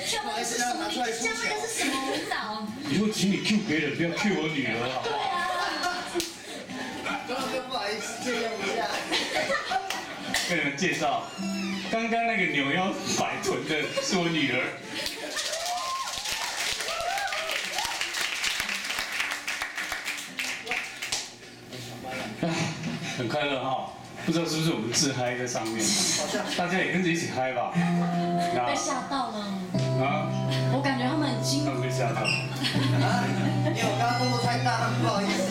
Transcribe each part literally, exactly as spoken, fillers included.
不好意思，让拿出来说。 这个是什么舞蹈？ 以后请你 Q 别人，不要 Q 我女儿好不好？ 刚刚不好意思，借用一下。 跟你们介绍，刚刚那个扭腰摆臀的是我女儿。哎，很快乐哈，不知道是不是我们自嗨在上面，大家也跟着一起嗨吧。 被吓到了。 啊？ 我感觉他们已经。 他们被吓到。 啊？因为我刚刚动作太大，不好意思。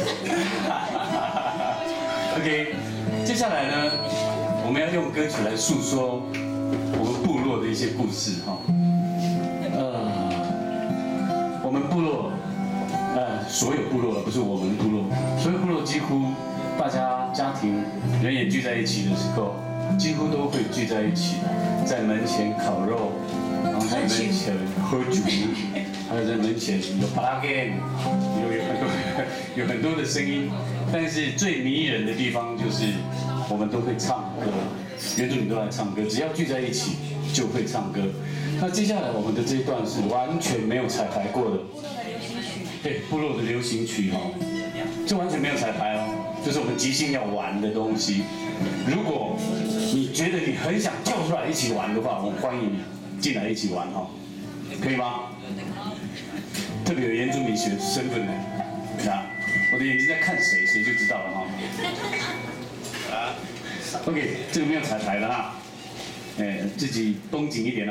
OK， 接下来呢，我们要用歌曲来诉说我们部落的一些故事哈。呃，我们部落，呃，所有部落了，不是我们部落，所有部落几乎大家家庭人也聚在一起的时候，几乎都会聚在一起，在门前烤肉，然后在门前喝酒，还有在门前有巴拉 game， 有有很多有很多的声音。但是最迷人的地方就是我们都会唱歌，原住民都来唱歌，只要聚在一起就会唱歌。那接下来我们的这一段是完全没有彩排过的，对，部落的流行曲哦，这完全没有彩排哦，这是我们即兴要玩的东西。如果你觉得你很想跳出来一起玩的话，我欢迎你进来一起玩哈，可以吗？特别有原住民学身份的，啊。我的眼睛在看谁，谁就知道了哈。啊 ，OK， 这个没有彩排了哈，哎，自己绷紧一点哦。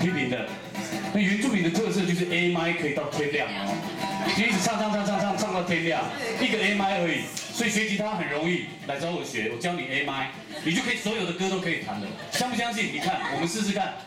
平平的。那原住民的特色就是 A 麦可以到天亮哦，就一直唱唱唱唱唱唱到天亮，一个 A 麦而已。所以学吉他很容易，来找我学，我教你 A 麦，你就可以所有的歌都可以弹了。相不相信？你看，我们试试看。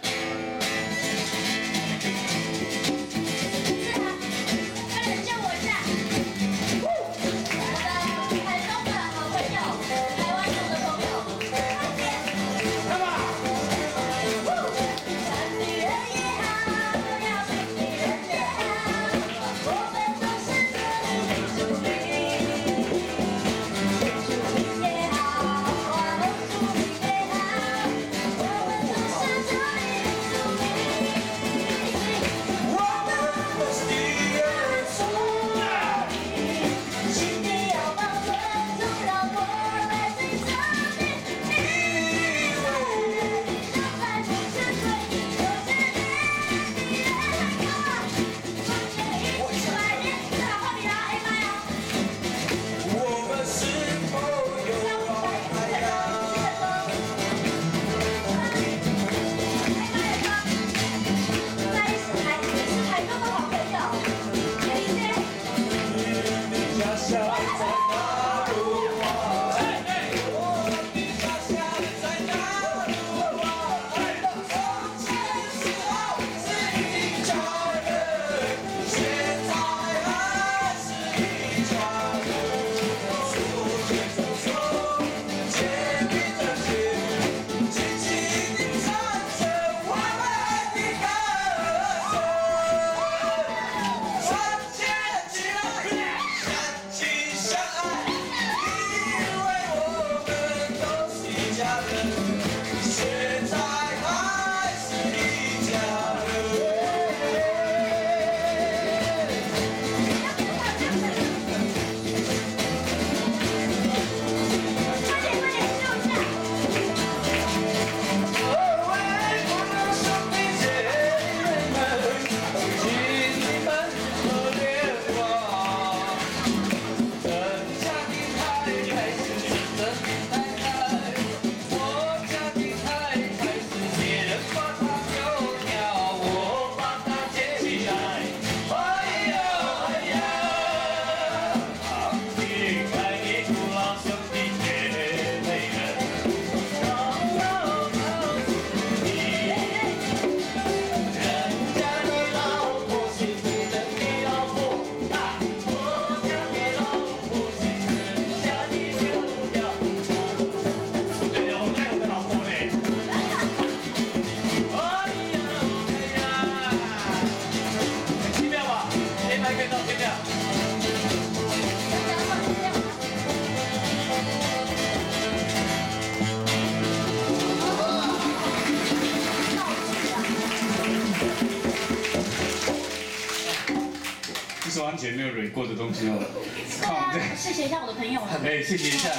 是完全没有蕊过的东西哦。 对啊，谢谢一下我的朋友。 哎，谢谢一下。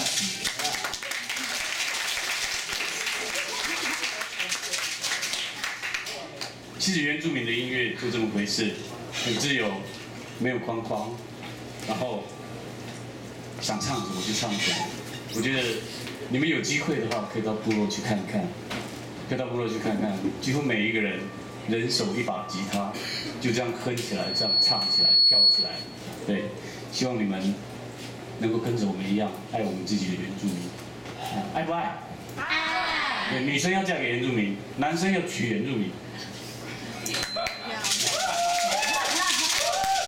其实原住民的音乐就这么回事，很自由，没有框框，然后想唱什么就唱什么。我觉得你们有机会的话，可以到部落去看看，可以到部落去看看，几乎每一个人人手一把吉他，就这样哼起来，这样唱起来，跳起来。对，希望你们能够跟着我们一样爱我们自己的原住民，爱不爱？ 爱。 对，女生要嫁给原住民，男生要娶原住民。